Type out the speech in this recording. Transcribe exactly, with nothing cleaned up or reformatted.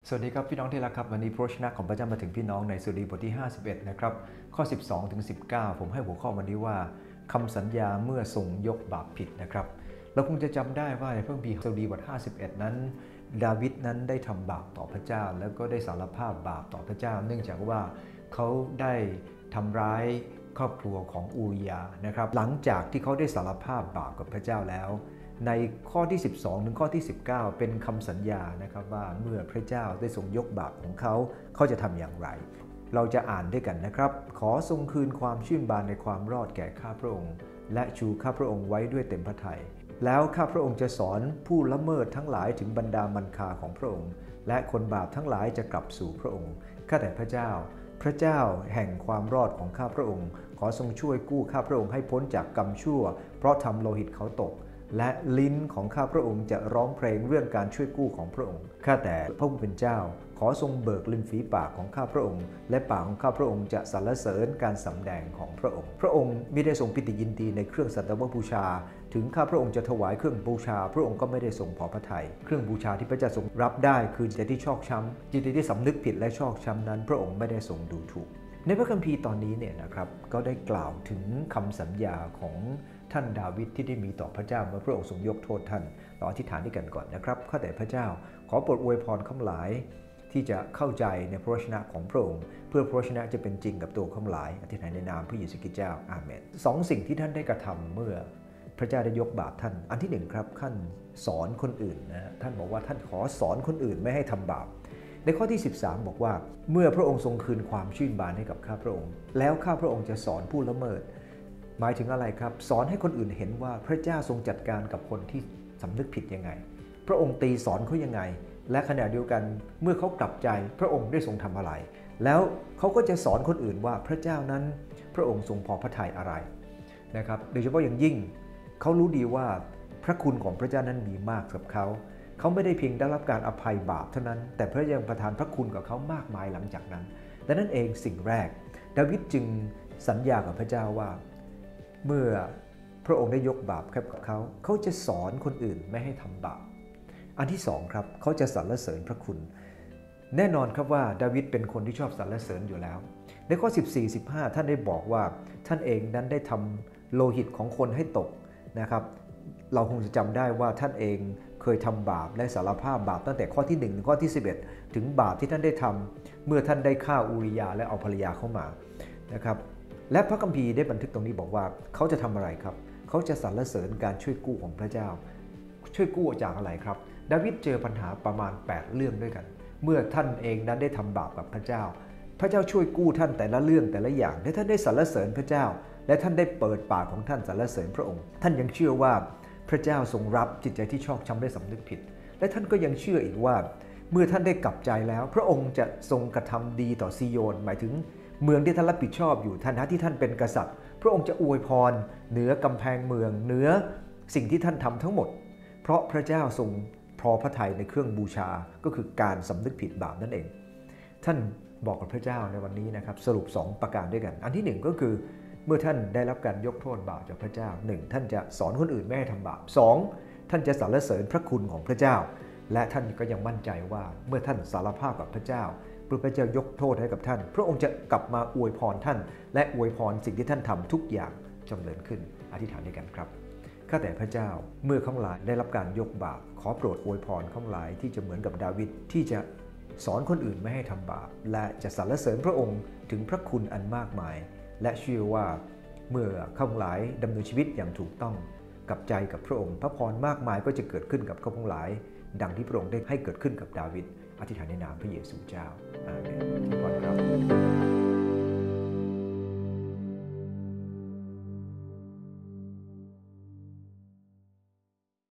สวัสดีครับพี่น้องที่รักครับวันนี้พระวจนะของพระเจ้ามาถึงพี่น้องในสดุดีบทที่ห้าสิบเอ็ดนะครับข้อสิบสองถึงสิบเก้าผมให้หัวข้อวันนี้ว่าคำสัญญาเมื่อทรงยกบาปผิดนะครับเราคงจะจำได้ว่าในพระคัมภีร์สดุดีบทห้าสิบเอ็ดนั้นดาวิดนั้นได้ทำบาปต่อพระเจ้าแล้วก็ได้สารภาพบาปต่อพระเจ้าเนื่องจากว่าเขาได้ทำร้ายครอบครัวของอูริยานะครับหลังจากที่เขาได้สารภาพบาปกับพระเจ้าแล้วในข้อที่สิบสองถึงข้อที่สิบเก้าเป็นคำสัญญานะครับว่าเมื่อพระเจ้าได้ทรงยกบาปของเขาเขาจะทำอย่างไรเราจะอ่านด้วยกันนะครับขอทรงคืนความชื่นบานในความรอดแก่ข้าพระองค์และชูข้าพระองค์ไว้ด้วยเต็มพระทัยแล้วข้าพระองค์จะสอนผู้ละเมิดทั้งหลายถึงบรรดามันคาของพระองค์และคนบาปทั้งหลายจะกลับสู่พระองค์ข้าแต่พระเจ้าพระเจ้าแห่งความรอดของข้าพระองค์ขอทรงช่วยกู้ข้าพระองค์ให้พ้นจากกรรมชั่วเพราะทำโลหิตเขาตกและลิ้นของข้าพระองค์จะร้องเพลงเรื่องการช่วยกู้ของพระองค์ข้าแต่พระผู้เป็นเจ้าขอทรงเบิกลิ้นฝีปากของข้าพระองค์และปากของข้าพระองค์จะสรรเสริญการสำแดงของพระองค์พระองค์มิได้ทรงปิติยินดีในเครื่องสัตว์บูชาถึงข้าพระองค์จะถวายเครื่องบูชาพระองค์ก็ไม่ได้ทรงพอพระทัยเครื่องบูชาที่พระเจ้าทรงรับได้คือจิตใจที่ชอกช้ำจิตใจที่สำนึกผิดและชอกช้ำนั้นพระองค์ไม่ได้ทรงดูถูกในพระคัมภีร์ตอนนี้เนี่ยนะครับก็ได้กล่าวถึงคำสัญญาของท่านดาวิดที่ได้มีต่อพระเจ้าเมื่อพระองค์ทรงยกโทษท่านเราอธิษฐานด้วยกันก่อนนะครับข้าแต่พระเจ้าขอโปรดอวยพรข้าหลายที่จะเข้าใจในพระวจนะของพระองค์เพื่อพระวจนะจะเป็นจริงกับตัวข้าหลายอธิษฐานในนามพระเยซูคริสต์เจ้าอาเมนสองสิ่งที่ท่านได้กระทำเมื่อพระเจ้าได้ยกบาปท่านอันที่หนึ่งครับท่านสอนคนอื่นนะท่านบอกว่าท่านขอสอนคนอื่นไม่ให้ทำบาปในข้อที่สิบสามบอกว่าเมื่อพระองค์ทรงคืนความชื่นบานให้กับข้าพระองค์แล้วข้าพระองค์จะสอนผู้ละเมิดหมายถึงอะไรครับสอนให้คนอื่นเห็นว่าพระเจ้าทรงจัดการกับคนที่สำนึกผิดยังไงพระองค์ตีสอนเขายังไงและขณะเดียวกันเมื่อเขากลับใจพระองค์ได้ทรงทำอะไรแล้วเขาก็จะสอนคนอื่นว่าพระเจ้านั้นพระองค์ทรงพอพระทัยอะไรนะครับโดยเฉพาะอย่างยิ่งเขารู้ดีว่าพระคุณของพระเจ้านั้นมีมากกับเขาเขาไม่ได้เพียงได้รับการอภัยบาปเท่านั้นแต่พระเจ้ายังประทานพระคุณกับเขามากมายหลังจากนั้นดังนั้นเองสิ่งแรกดาวิดจึงสัญญากับพระเจ้าว่าเมื่อพระองค์ได้ยกบาปให้กับเขาเขาจะสอนคนอื่นไม่ให้ทำบาปอันที่สองครับเขาจะสรรเสริญพระคุณแน่นอนครับว่าดาวิดเป็นคนที่ชอบสรรเสริญอยู่แล้วในข้อสิบสี่ สิบห้าท่านได้บอกว่าท่านเองนั้นได้ทำโลหิตของคนให้ตกนะครับเราคงจะจำได้ว่าท่านเองเคยทำบาปและสารภาพบาปตั้งแต่ข้อที่หนึ่งถึงข้อที่สิบเอ็ดถึงบาปที่ท่านได้ทำเมื่อท่านได้ฆ่าอูริยาและเอาภรรยาเข้ามานะครับและพระคัมภีร์ได้บันทึกตรงนี้บอกว่าเขาจะทำอะไรครับเขาจะสรรเสริญการช่วยกู้ของพระเจ้าช่วยกู้จากอะไรครับดาวิดเจอปัญหาประมาณแปดเรื่องด้วยกันเมื่อท่านเองนั้นได้ทำบาปกับพระเจ้าพระเจ้าช่วยกู้ท่านแต่ละเรื่องแต่ละอย่างและท่านได้สรรเสริญพระเจ้าและท่านได้เปิดปากของท่านสรรเสริญพระองค์ท่านยังเชื่อว่าพระเจ้าทรงรับจิตใจที่ชอกช้ำได้สำนึกผิดและท่านก็ยังเชื่ออีกว่าเมื่อท่านได้กลับใจแล้วพระองค์จะทรงกระทำดีต่อซีโยนหมายถึงเมืองที่ท่านรับผิดชอบอยู่ฐานะที่ท่านเป็นกษัตริย์พระองค์จะอวยพรเหนือกำแพงเมืองเหนือสิ่งที่ท่านทำทั้งหมดเพราะพระเจ้าทรงพอพระทัยในเครื่องบูชาก็คือการสำนึกผิดบาปนั่นเองท่านบอกกับพระเจ้าในวันนี้นะครับสรุปสองประการด้วยกันอันที่หนึ่งก็คือเมื่อท่านได้รับการยกโทษบาปจากพระเจ้าหนึ่งท่านจะสอนคนอื่นไม่ให้ทำบาปสองท่านจะสรรเสริญพระคุณของพระเจ้าและท่านก็ยังมั่นใจว่าเมื่อท่านสารภาพกับพระเจ้าพระเจ้ายกโทษให้กับท่านพระองค์จะกลับมาอวยพรท่านและอวยพรสิ่งที่ท่านทำทุกอย่างจำเริญขึ้นอธิษฐานด้วยกันครับข้าแต่พระเจ้าเมื่อข้าหลายได้รับการยกบาปขอโปรดอวยพรข้าหลายที่จะเหมือนกับดาวิดที่จะสอนคนอื่นไม่ให้ทำบาปและจะสรรเสริญพระองค์ถึงพระคุณอันมากมายและเชื่อว่าเมื่อข้าหลายดำเนินชีวิตอย่างถูกต้องกับใจกับพระองค์พระพรมากมายก็จะเกิดขึ้นกับข้าหลายดังที่พระองค์ได้ให้เกิดขึ้นกับดาวิดอธิษฐานในนามพระเยซูเจ้าอาเมนที่ก่อนครับ